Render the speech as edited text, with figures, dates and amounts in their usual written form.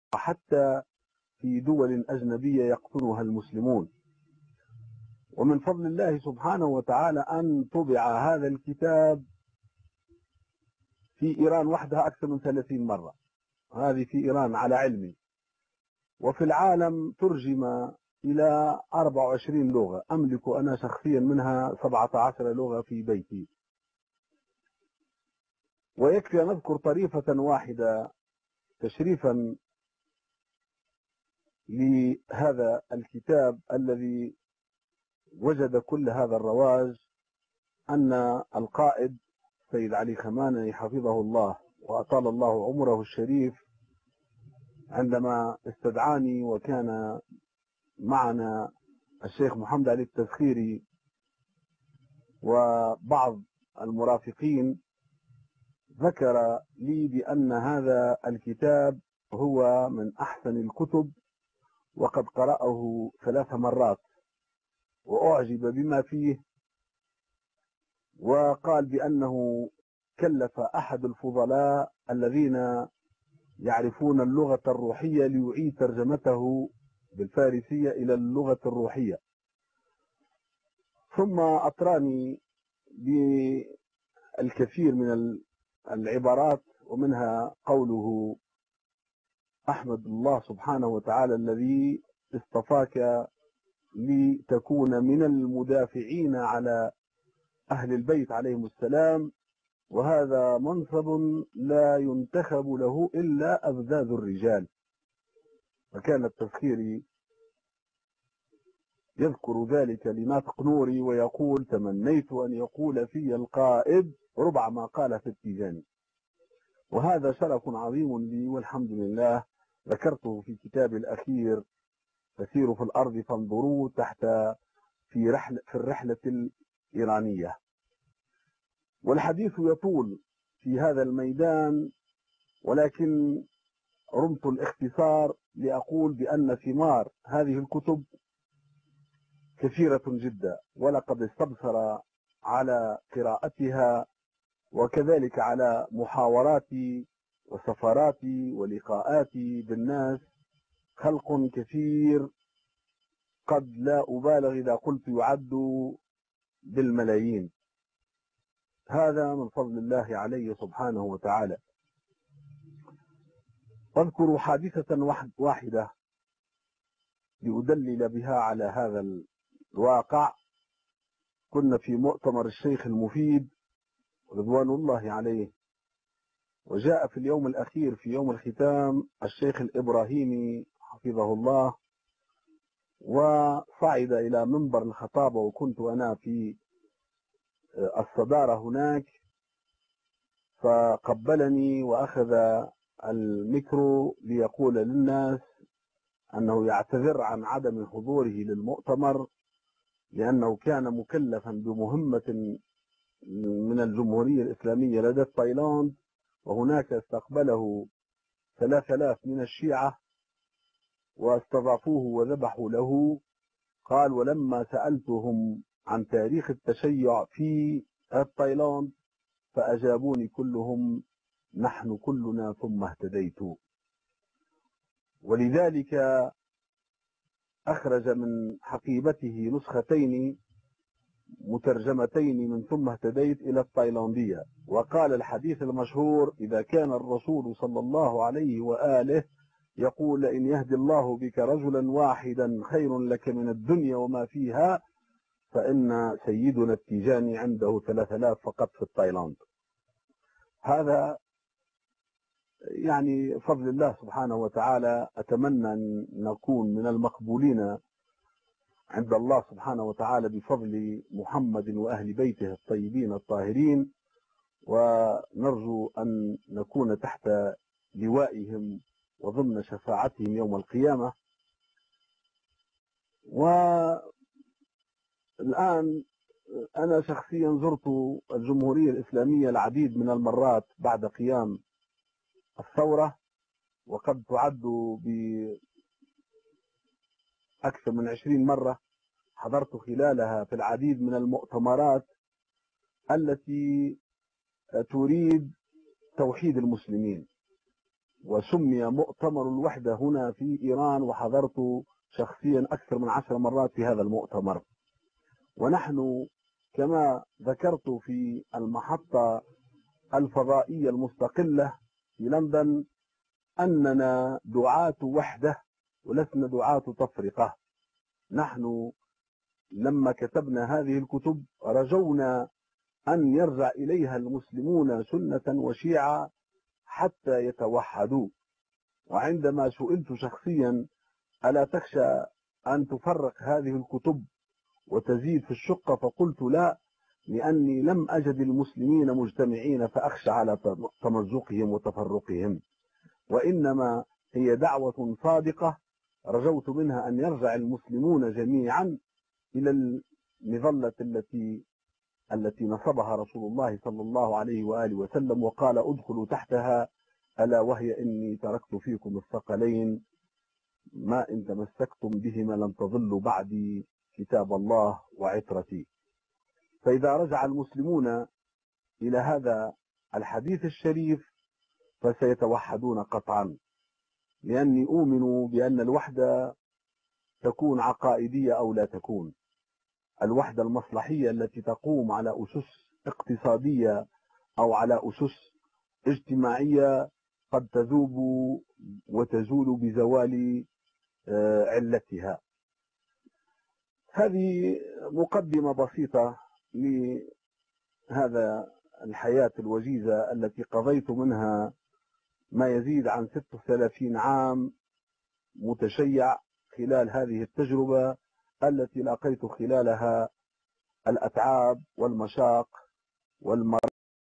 وحتى في دول أجنبية يقطنها المسلمون. ومن فضل الله سبحانه وتعالى أن طبع هذا الكتاب في إيران وحدها أكثر من 30 مرة، هذه في إيران على علمي، وفي العالم ترجم إلى 24 لغة، أملك أنا شخصيا منها 17 لغة في بيتي. ويكفي أن أذكر طريفة واحدة تشريفا لهذا الكتاب الذي وجد كل هذا الرواج، أن القائد سيد علي خماني حفظه الله وأطال الله عمره الشريف عندما استدعاني وكان معنا الشيخ محمد علي التذخيري وبعض المرافقين، ذكر لي بأن هذا الكتاب هو من أحسن الكتب، وقد قرأه 3 مرات وأعجب بما فيه، وقال بأنه كلف أحد الفضلاء الذين يعرفون اللغة الروحية ليعيد ترجمته بالفارسية إلى اللغة الروحية. ثم أطراني بالكثير من العبارات، ومنها قوله: أحمد الله سبحانه وتعالى الذي اصطفاك لتكون من المدافعين على أهل البيت عليهم السلام، وهذا منصب لا ينتخب له إلا أبذاذ الرجال. فكان التذخيري يذكر ذلك لناطق نوري ويقول: تمنيت أن يقول في القائد ربع ما قال في التيجاني. وهذا شرف عظيم لي، والحمد لله. ذكرته في كتابي الأخير تسير في الأرض فانظروا تحت في الرحلة الإيرانية. والحديث يطول في هذا الميدان، ولكن رمت الاختصار لأقول بأن ثمار هذه الكتب كثيرة جدا، ولقد استبصر على قراءتها وكذلك على محاوراتي وسفراتي ولقاءاتي بالناس خلق كثير، قد لا أبالغ إذا قلت يعد بالملايين. هذا من فضل الله علي سبحانه وتعالى. أذكر حادثة واحدة لأدلل بها على هذا الواقع. كنا في مؤتمر الشيخ المفيد رضوان الله عليه، وجاء في اليوم الأخير في يوم الختام الشيخ الإبراهيمي حفظه الله، وصعد إلى منبر الخطابة، وكنت أنا في الصدارة هناك، فقبلني وأخذ الميكرو ليقول للناس أنه يعتذر عن عدم حضوره للمؤتمر لأنه كان مكلفا بمهمة من الجمهورية الإسلامية لدى تايلاند، وهناك استقبله 3000 من الشيعة واستضافوه وذبحوا له. قال: ولما سألتهم عن تاريخ التشيع في تايلاند فأجابوني كلهم: نحن كلنا ثم اهتديت. ولذلك أخرج من حقيبته نسختين مترجمتين من ثم اهتديت إلى التايلاندية، وقال الحديث المشهور: إذا كان الرسول صلى الله عليه وآله يقول: إن يهدي الله بك رجلا واحدا خير لك من الدنيا وما فيها، فإن سيدنا التيجاني عنده 3000 فقط في التايلاند. هذا يعني فضل الله سبحانه وتعالى. أتمنى أن نكون من المقبولين عند الله سبحانه وتعالى بفضل محمد وأهل بيته الطيبين الطاهرين، ونرجو أن نكون تحت لوائهم وضمن شفاعتهم يوم القيامة. والآن أنا شخصيا زرت الجمهورية الإسلامية العديد من المرات بعد قيام الثورة، وقد تعد بأكثر من 20 مرة. حضرت خلالها في العديد من المؤتمرات التي تريد توحيد المسلمين، وسمي مؤتمر الوحدة هنا في إيران، وحضرت شخصيا أكثر من 10 مرات في هذا المؤتمر. ونحن كما ذكرت في المحطة الفضائية المستقلة في لندن أننا دعاة وحدة ولسنا دعاة تفرقة. نحن لما كتبنا هذه الكتب رجونا أن يرجع إليها المسلمون سنة وشيعة حتى يتوحدوا. وعندما سئلت شخصيا ألا تخشى أن تفرق هذه الكتب وتزيد في الشقة، فقلت لا، لأني لم أجد المسلمين مجتمعين فأخشى على تمزقهم وتفرقهم، وإنما هي دعوة صادقة رجوت منها أن يرجع المسلمون جميعا إلى المظلة التي نصبها رسول الله صلى الله عليه وآله وسلم وقال ادخلوا تحتها، ألا وهي إني تركت فيكم الثقلين ما إن تمسكتم بهما لن تضلوا بعدي كتاب الله وعترتي. فإذا رجع المسلمون إلى هذا الحديث الشريف فسيتوحدون قطعا، لأني أؤمن بأن الوحدة تكون عقائدية أو لا تكون. الوحدة المصلحية التي تقوم على أسس اقتصادية أو على أسس اجتماعية قد تذوب وتزول بزوال علتها. هذه مقدمة بسيطة لهذا الحياة الوجيزة التي قضيت منها ما يزيد عن 36 عام متشيع خلال هذه التجربة التي لاقيت خلالها الأتعاب والمشاق والمرض